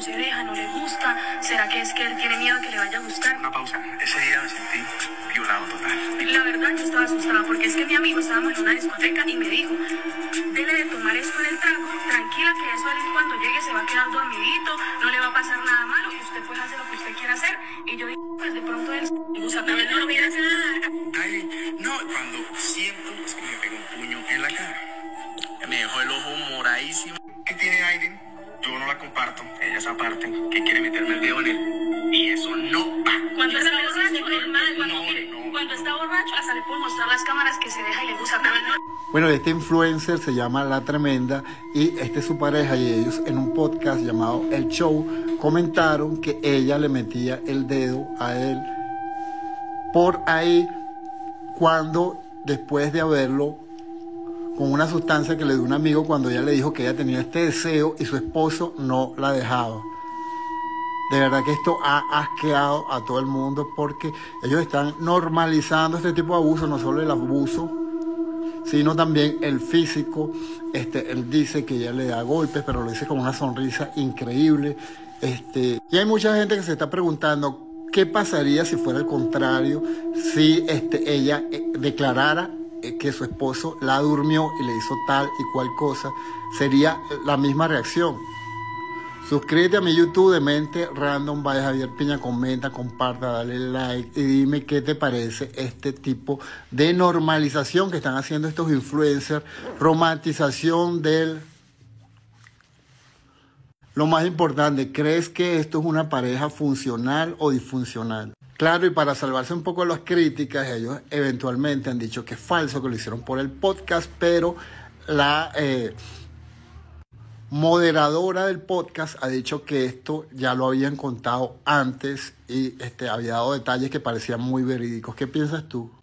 no se deja, no le gusta? ¿Será que es que él tiene miedo de que le vaya a gustar? Una pausa. Ese día me sentí violado total. La verdad yo estaba asustada porque es que mi amigo estábamos en una discoteca y me dijo, dele de tomar esto en el trago, tranquila que eso él cuando llegue se va a quedar dormidito, no le va a pasar nada malo, usted pues hace lo que usted quiera hacer. Y yo dije, pues de pronto él o sea, también no lo mira hacer nada. Ay, no, cuando siento es que me pega un puño en la cara. Me dejó el ojo moradísimo. ¿Qué tiene Aiden? Yo no la comparto, ella es aparte, que quiere meterme el dedo en él. Y eso no va. Cuando está borracho, normal, cuando está borracho, hasta le puedo mostrar las cámaras que se deja y le gusta también. Bueno, este influencer se llama La Tremenda y es su pareja y ellos en un podcast llamado El Show comentaron que ella le metía el dedo a él por ahí cuando después de haberlo con una sustancia que le dio un amigo cuando ella le dijo que ella tenía este deseo y su esposo no la dejaba. De verdad que esto ha asqueado a todo el mundo porque ellos están normalizando este tipo de abuso, no solo el abuso, sino también el físico. Él dice que ella le da golpes, pero lo dice con una sonrisa increíble. Y hay mucha gente que se está preguntando qué pasaría si fuera el contrario, si ella declarara que su esposo la durmió y le hizo tal y cual cosa. Sería la misma reacción. Suscríbete a mi YouTube de Mente Random by Javier Piña, comenta, comparta, dale like y dime qué te parece este tipo de normalización que están haciendo estos influencers, romantización del... Lo más importante, ¿crees que esto es una pareja funcional o disfuncional? Claro, y para salvarse un poco de las críticas, ellos eventualmente han dicho que es falso, que lo hicieron por el podcast, pero la... moderadora del podcast ha dicho que esto ya lo habían contado antes y había dado detalles que parecían muy verídicos. ¿Qué piensas tú?